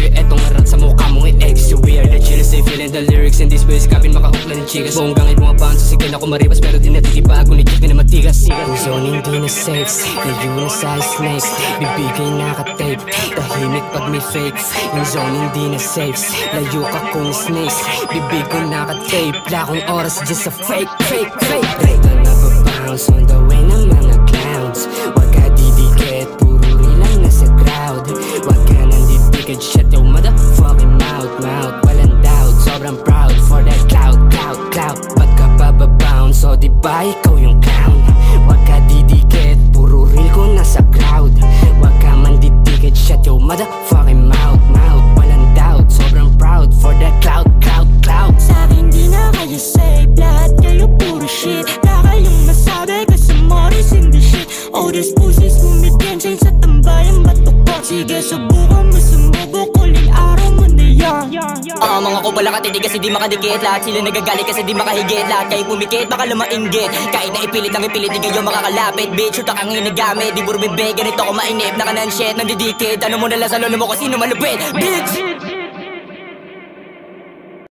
baby, etong arat sa mukha mong i-ex. You weird, the chill say feeling the lyrics in this ways. Kapin makahukla ng chikas. Bonggang ay bumabounce sa sigal ako maribas, pero di natitiba ako ni chick na matigas. Yung zone hindi na safe, layo na sa snakes. Bibigay nakatape, tahimik pag may fake. Yung zone hindi na safe, layo ka kung snakes. Bibig ko nakatape, lakong oras just a fake. Dito na pa-bounce on the way ng mga clowns. Wag ka didikit, puro rilang nasa crowd. Wag ka nandidikit, shut your motherfucking mouth. Walang doubt, sobrang proud for that cloud. Ba't ka pa ba-bounce? O diba ikaw yung clown? Wag ka didikit, puro real ko nasa crowd. Wag ka man didikit, shut your motherfucking mouth. Walang doubt, sobrang proud for that cloud. Sa'kin di na kayo safe, lahat kayo puro shit. Wala kayong masabi kasi Morris in the shit. All these pussies kumitensyon sa tambayan batukot. Sige subukan mo sumubok, uling araw mo na yan. Mga kupala katitigas hindi makadikit. Lahat sila nagagalit kasi di makahigit. Lahat kayo pumikit, baka lang mainggit. Kahit na ipilit lang ipilit, di kayo makakalapit. Bitch, utak ang ginagamit, di puro bibig. Ganito ko mainip, nakanan shit, nandidikit. Ano mo nalang sa lolo mo kung sino malupit, bitch.